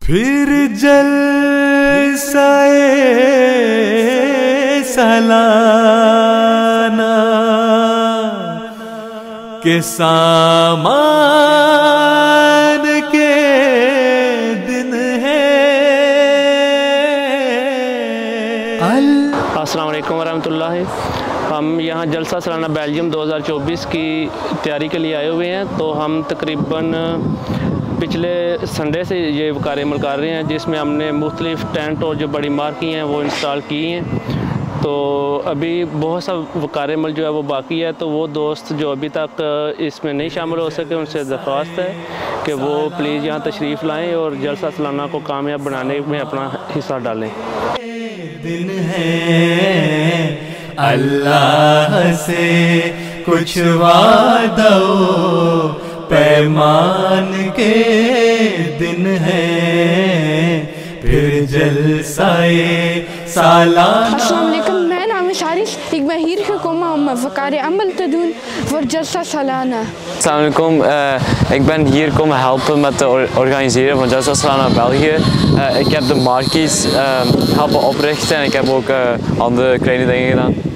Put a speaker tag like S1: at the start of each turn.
S1: फिर जलसाए सालाना के सामान के दिन है।
S2: अस्सलाम वालेकुम वरहमतुल्लाहि। हम यहाँ जलसा सालाना बेल्जियम 2024 की तैयारी के लिए आए हुए हैं। तो हम तकरीबन पिछले संडे से ये वकार अमल कर रहे हैं, जिसमें हमने मुख्तलिफ टेंट और जो बड़ी मार्की हैं वो इंस्टॉल की हैं। तो अभी बहुत सा वकार अमल जो है वो बाकी है। तो वो दोस्त जो अभी तक इसमें नहीं शामिल हो सके, उनसे दरख्वास्त है कि वो प्लीज़ यहाँ तशरीफ़ लाएँ और जलसा सालाना को कामयाब बनाने में अपना हिस्सा डालें।
S1: दिन है अल्लाह से कुछ वादा पैमान के दिन है, फिर जलसाए सालाना।
S3: अस्सलाम वालेकुम, मैं नाम शारिश ik ben hier gekomen om vakare amal te doen voor Jalsa Salana.
S4: Assalamu alaikum, ik ben hier komen helpen met het organiseren van Jalsa Salana België. Ik heb de markies helpen oprichten en ik heb ook andere kleine dingen gedaan.